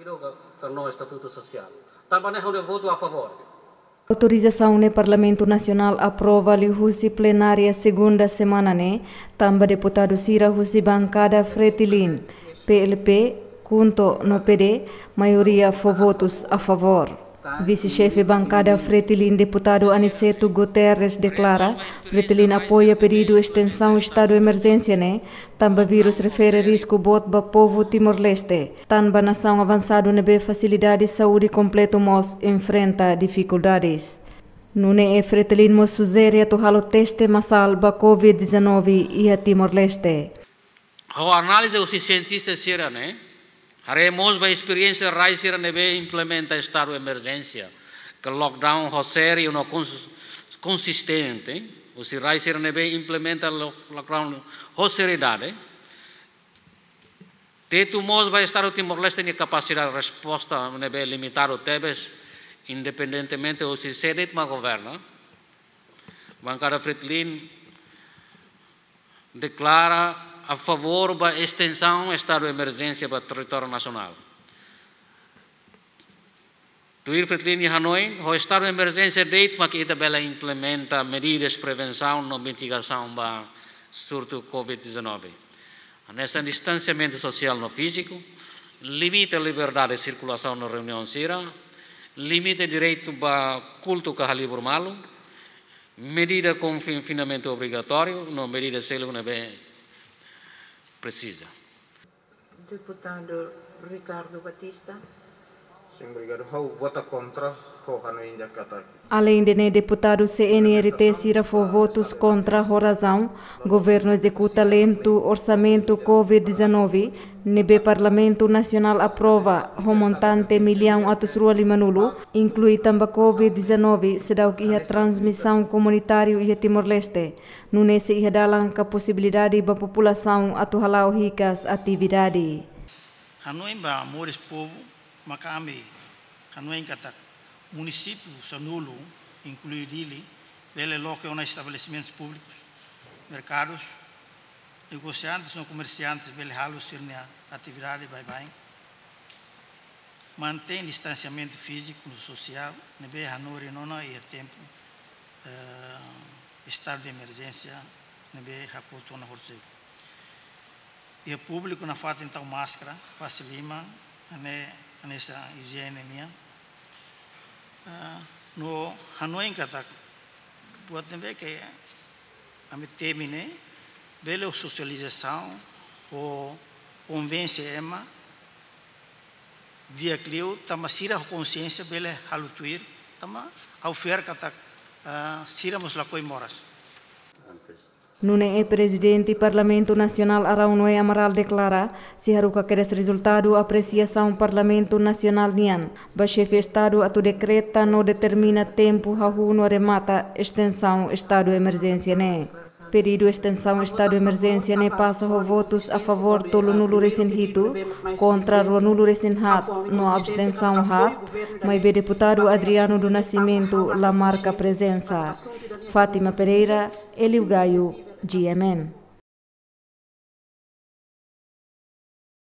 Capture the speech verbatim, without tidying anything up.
com o Estatuto Social. Também eu voto a favor. Autorização no Parlamento Nacional aprova a Husi plenária segunda semana, né? Também deputado Cira Husi bancada Fretilin, P L P, junto no P D, maioria for votos a favor. Vice-chefe bancada Fretilin, deputado Aniceto Guterres, declara Fretilin apoia pedido de extensão estado de emergência, né? Também vírus refere risco bot para povo Timor-Leste. Também nação avançado nebe facilidade de saúde completo mos enfrenta dificuldades. Nune é Fretilin mos sugere to halo teste masal para covid dezenove e a Timor-Leste. A análise os cientistas será, né? Haremos a experiência raíceira nebe implementa estado de emergência, que lockdown roser e não consistente, o se raíceira nebe implementa lockdown roseridade. Teto mos vai estar o Timor-Leste tem capacidade de resposta nebe limitar o tebes, independentemente o se sedet ma governa. Bancada Fretilin declara a favor da extensão do estado de emergência para o território nacional. Tuir Fretilin e Hanoi, o estado de emergência deita mas que Itabela implementa medidas de prevenção e mitigação para surto covid dezenove. Nesse distanciamento social no físico, limita a liberdade de circulação na reunião CIRA, limita o direito para culto que é malo, medida com confinamento obrigatório, não medida selva bem precisa. Deputado Ricardo Batista. Sim, obrigado. How vota contra o Hanoi ainda cata. Além de né, deputado C N R T Cira for votos contra a razão, governo executa lento orçamento covid dezenove, nebe Parlamento Nacional aprova o montante milhão atos rua limanulo, inclui também covid dezenove, será que a transmissão comunitária e a Timor-Leste, não nesse ia dalang a possibilidade para a população atuhalau ricas atividade. Hanoi ba amores povo, macame, Hanoi kata município Sanulo, inclui dele, bele local nos estabelecimentos públicos, mercados, negociantes ou comerciantes, bele halos ser atividade bye bye. Mantém distanciamento físico e social, nebe Hanoi não é tempo uh, estado de emergência, nebe hakoto na horse. E o público na fata então máscara, facilima, né, nessa higiene minha. Uh, no Hanoi kata pode ver que a me termine bela socialização o convence ema via clio tama sira consciência bela halutuir tama ao fer kata sira mos la coi moras. Nune é presidente do Parlamento Nacional Araunoe Amaral declara se haruka queres resultado apreciação Parlamento Nacional nian. Ba chefe Estado atu decreta no determina tempo hahu no remata extensão estado de emergência ne. Pedido extensão estado de emergência ne passa o votos a favor tolo nulo resinhito, contra o nulo resinhat no abstenção hat, mas o deputado Adriano do Nascimento la marca presença. Fátima Pereira, Elio Gaio, G M N.